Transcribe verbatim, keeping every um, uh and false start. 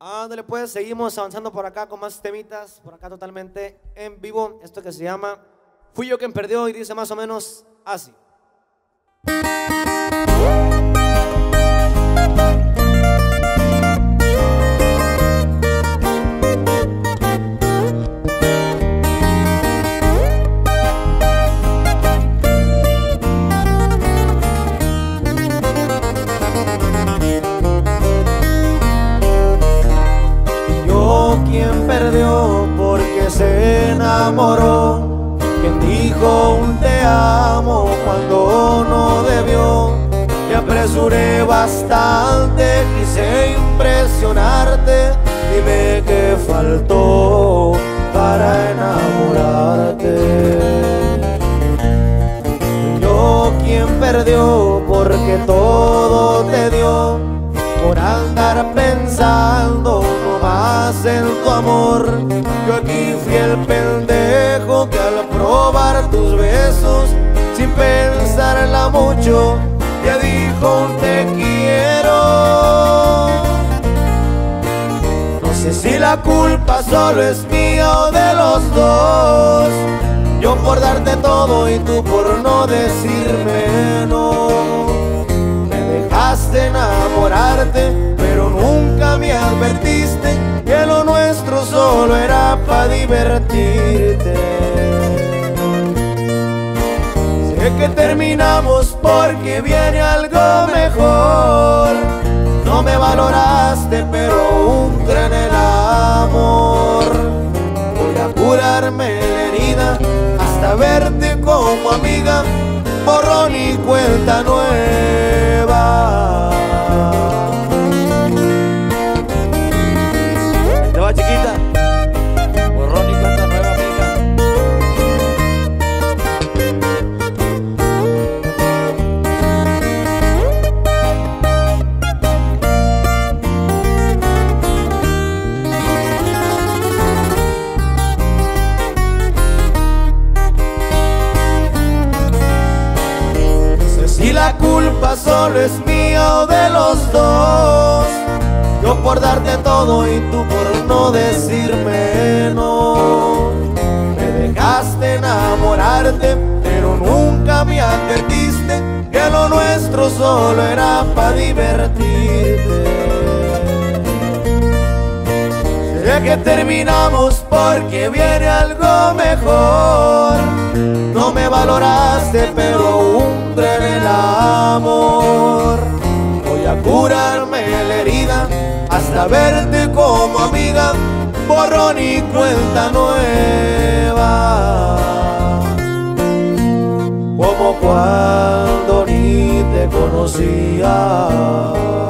Ándale pues, seguimos avanzando por acá con más temitas, por acá totalmente en vivo. Esto que se llama Fui yo quien perdió y dice más o menos así. Quien perdió porque se enamoró, quien dijo un te amo cuando no debió. Me apresuré bastante, quise impresionarte, dime qué faltó para enamorarte. Yo quien perdió porque todo te dio, por andar pensando nomás en tu amor. Yo aquí fui el pendejo que al probar tus besos, sin pensarla mucho, ya dijo un te quiero. No sé si la culpa solo es mía o de los dos, yo por darte todo y tú por no decirme no. Dejaste enamorarte, pero nunca me advertiste que lo nuestro solo era para divertirte. Sé que terminamos porque viene algo mejor. No me valoraste, pero un gran el amor. Voy a curarme la herida hasta verte como amiga, borrón y cuenta nueva. ¿Te va, chiquita? Borrón y cuenta nueva, amiga. Si la culpa solo es mía o de los dos, yo por darte todo y tú por no decirme no. Me dejaste enamorarte, pero nunca me advertiste que lo nuestro solo era para divertirte. Sé que terminamos porque viene algo mejor. No me valoraste, pero un tren el amor. Voy a curarme la herida hasta verte como amiga, borrón y cuenta nueva. Como cuando ni te conocía.